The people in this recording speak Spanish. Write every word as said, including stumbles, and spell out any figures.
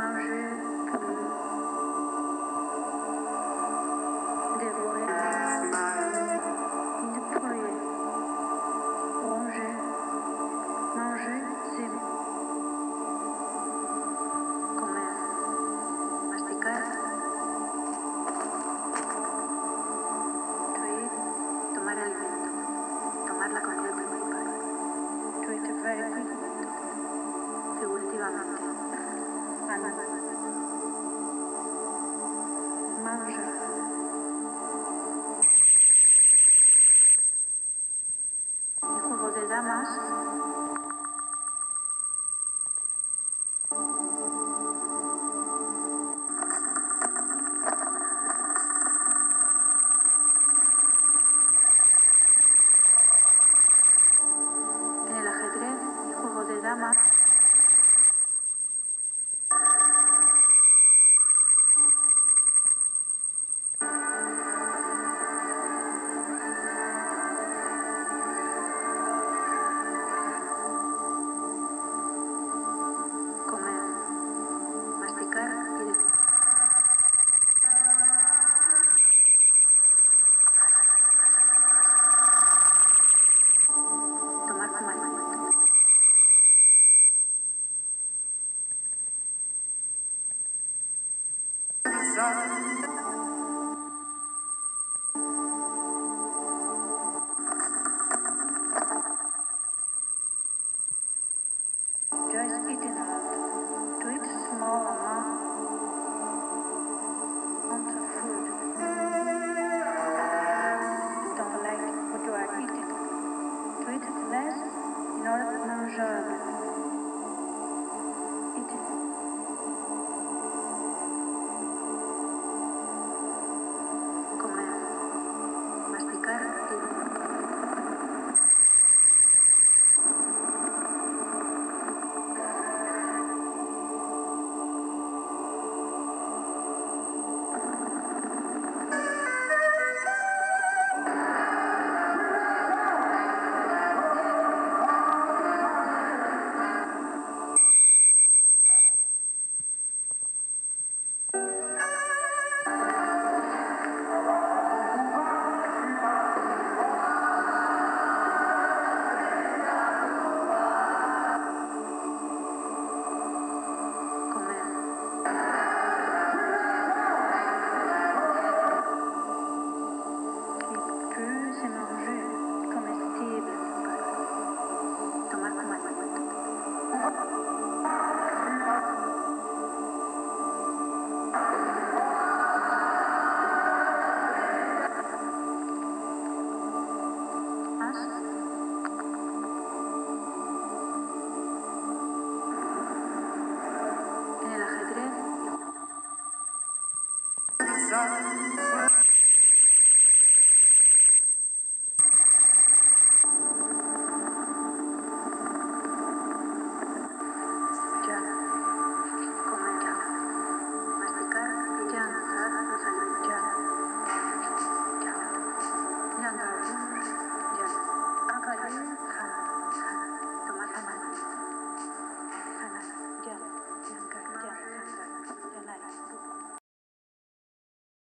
manger plus, dévorer, déployer, ronger, manger, c'est comer, masticar, to eat, tomar alimento, tomar la comida principal, to eat very quickly, figurativamente, and manger. Y juego de damas. En el ajedrez y juego de damas. Comer, masticar y de- tomar como alimento. Just eating a lot. To eat small amount of food. Don't like what you are eating. To eat less in order to manger. Eating. Comer. Masticar y